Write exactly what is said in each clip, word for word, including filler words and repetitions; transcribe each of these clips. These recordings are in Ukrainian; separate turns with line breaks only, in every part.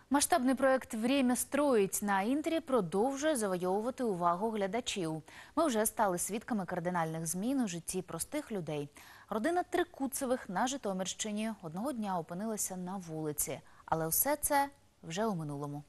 Масштабний проект «Время строїть» на Інтері продовжує завойовувати увагу глядачів. Ми вже стали свідками кардинальних змін у житті простих людей. Родина Трикуцевих на Житомирщині одного дня опинилася на вулиці. Але все це вже у минулому.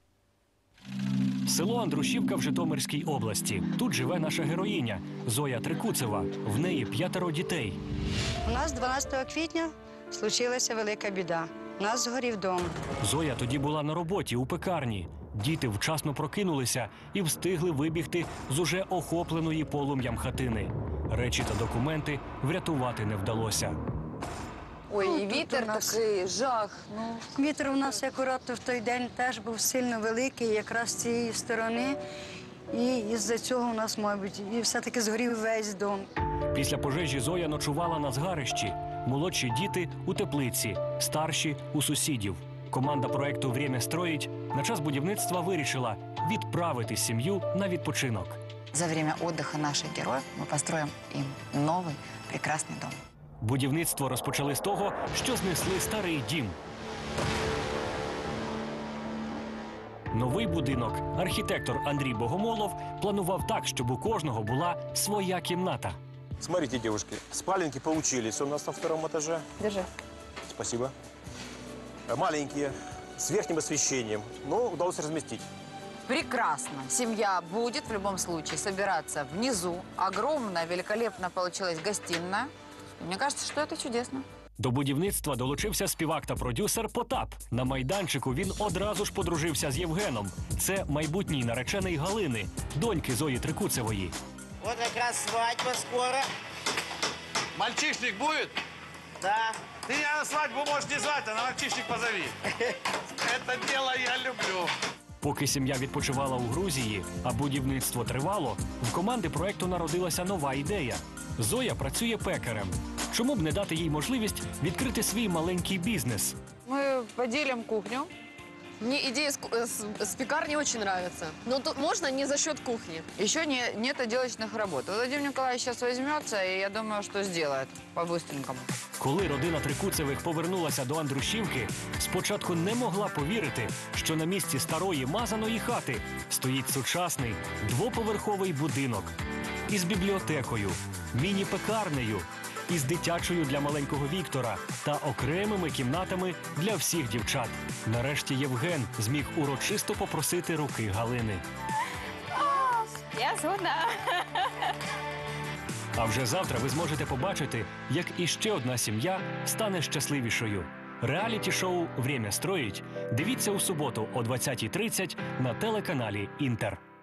Село Андрушівка в Житомирській області. Тут живе наша героїня – Зоя Трикуцева. В неї п'ятеро дітей.
У нас дванадцятого квітня случилася велика біда. У нас згорів дом.
Зоя тоді була на роботі у пекарні. Діти вчасно прокинулися і встигли вибігти з уже охопленої полум'ям хатини. Речі та документи врятувати не вдалося.
Ой,
Ну,
і
тут
вітер
у нас-
такий, жах. Ну,
Вітер у нас акуратно в той день теж був сильно великий, якраз з цієї сторони. І із-за цього у нас, мабуть, і все-таки згорів весь дом.
Після пожежі Зоя ночувала на згарищі. Молодші діти – у теплиці, старші – у сусідів. Команда проєкту «Время строїть» на час будівництва вирішила відправити сім'ю на відпочинок.
за время отдыха наших героев мы построим им новый прекрасный дом.
Будівництво розпочали з того, що знесли старий дім. Новий будинок архітектор Андрій Богомолов планував так, щоб у кожного була своя кімната.
Смотрите, девушки, спаленки получились у нас на втором этаже.
Держи.
Спасибо. Маленькие, с верхним освещением, но удалось разместить.
Прекрасно. Семья будет в любом случае собираться внизу. Огромная, великолепно получилась гостиная. И мне кажется, что это чудесно.
До будівництва долучився співак та продюсер Потап. На майданчику він одразу ж подружився з Євгеном. Це майбутній наречений Галини, доньки Зої Трикуцевої.
Вот как раз свадьба скоро.
Мальчишник будет?
Да.
Ты меня на свадьбу можешь не звать, а на мальчишник позови. Это дело я люблю.
Поки сім'я відпочивала у Грузії, а будівництво тривало, в команди проекту народилася нова ідея. Зоя працює пекарем. Чому б не дати їй можливість відкрити свій маленький бізнес?
Мы поделим кухню.
Мне идея с, ку- с- с пекарни очень нравится. Но тут можно не за счет кухни.
Еще не, нет отделочных работ. Владимир Николаевич сейчас возьмется, и я думаю, что сделает по-быстренькому.
Коли родина Трикуцевих повернулася до Андрушівки, спочатку не могла повірити, що на місці старої мазаної хати стоїть сучасний двоповерховий будинок із бібліотекою, міні-пекарнею, із дитячою для маленького Віктора та окремими кімнатами для всіх дівчат. Нарешті Євген зміг урочисто попросити руки Галини.
Я згодна.
А вже завтра ви зможете побачити, як іще одна сім'я стане щасливішою. Реаліті-шоу «Время строїть» дивіться у суботу о двадцятій тридцять на телеканалі «Інтер».